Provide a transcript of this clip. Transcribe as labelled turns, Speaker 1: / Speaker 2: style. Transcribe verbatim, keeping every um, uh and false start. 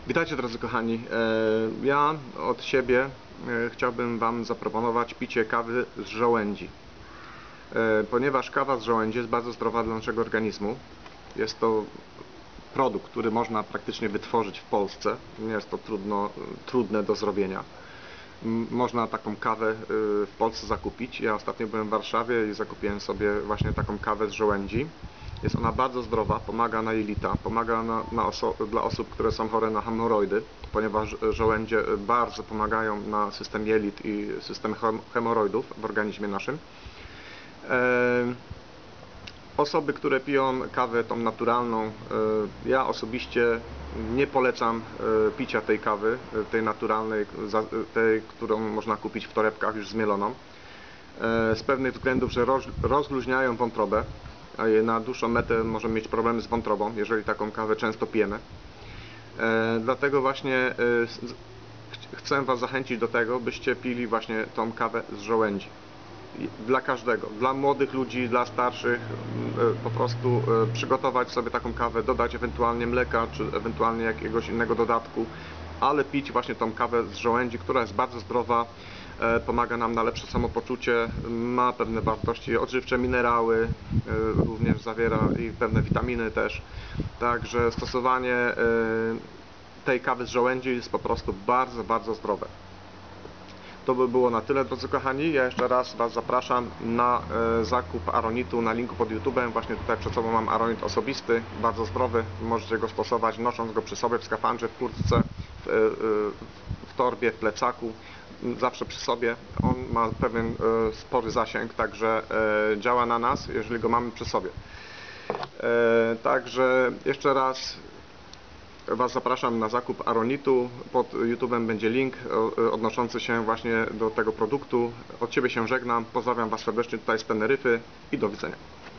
Speaker 1: Witajcie drodzy kochani. Ja od siebie chciałbym Wam zaproponować picie kawy z żołędzi. Ponieważ kawa z żołędzi jest bardzo zdrowa dla naszego organizmu. Jest to produkt, który można praktycznie wytworzyć w Polsce. Nie jest to trudno, trudne do zrobienia. Można taką kawę w Polsce zakupić. Ja ostatnio byłem w Warszawie i zakupiłem sobie właśnie taką kawę z żołędzi. Jest ona bardzo zdrowa, pomaga na jelita, pomaga na, na oso dla osób, które są chore na hemoroidy, ponieważ żołędzie bardzo pomagają na system jelit i system hemoroidów w organizmie naszym. E Osoby, które piją kawę tą naturalną, e ja osobiście nie polecam e picia tej kawy, tej naturalnej, tej, którą można kupić w torebkach już zmieloną, e z pewnych względów, że roz rozluźniają wątrobę. Na dłuższą metę możemy mieć problemy z wątrobą, jeżeli taką kawę często pijemy. E, dlatego właśnie e, chcę Was zachęcić do tego, byście pili właśnie tą kawę z żołędzi. Dla każdego, dla młodych ludzi, dla starszych, e, po prostu e, przygotować sobie taką kawę, dodać ewentualnie mleka, czy ewentualnie jakiegoś innego dodatku, ale pić właśnie tą kawę z żołędzi, która jest bardzo zdrowa, e, pomaga nam na lepsze samopoczucie, ma pewne wartości odżywcze, minerały, e, również zawiera i pewne witaminy też. Także stosowanie e, tej kawy z żołędzi jest po prostu bardzo, bardzo zdrowe. To by było na tyle, drodzy kochani. Ja jeszcze raz Was zapraszam na e, zakup aronitu na linku pod YouTube'em. Właśnie tutaj przed sobą mam aronit osobisty, bardzo zdrowy. Możecie go stosować nosząc go przy sobie w skafandrze, w kurtce, w, e, w torbie, w plecaku, zawsze przy sobie. On ma pewien e, spory zasięg, także e, działa na nas, jeżeli go mamy przy sobie. E, także jeszcze raz Was zapraszam na zakup aronitu. Pod YouTube'em będzie link odnoszący się właśnie do tego produktu. Od Ciebie się żegnam. Pozdrawiam Was serdecznie tutaj z Teneryfy i do widzenia.